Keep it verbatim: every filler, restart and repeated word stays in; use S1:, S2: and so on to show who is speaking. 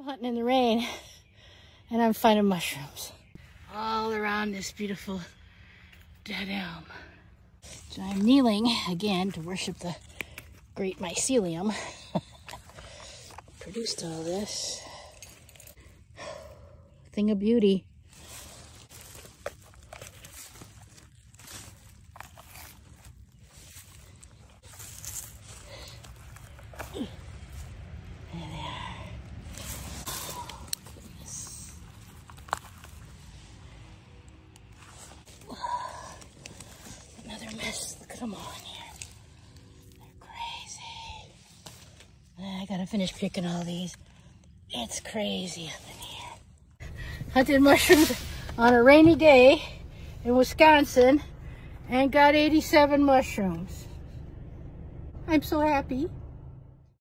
S1: Hunting in the rain, and I'm finding mushrooms all around this beautiful dead elm. So I'm kneeling again to worship the great mycelium. Produced all this. Thing of beauty. Look at them all in here. They're crazy. I gotta finish picking all these. It's crazy up in here. Hunted mushrooms on a rainy day in Wisconsin and got eighty-seven mushrooms. I'm so happy.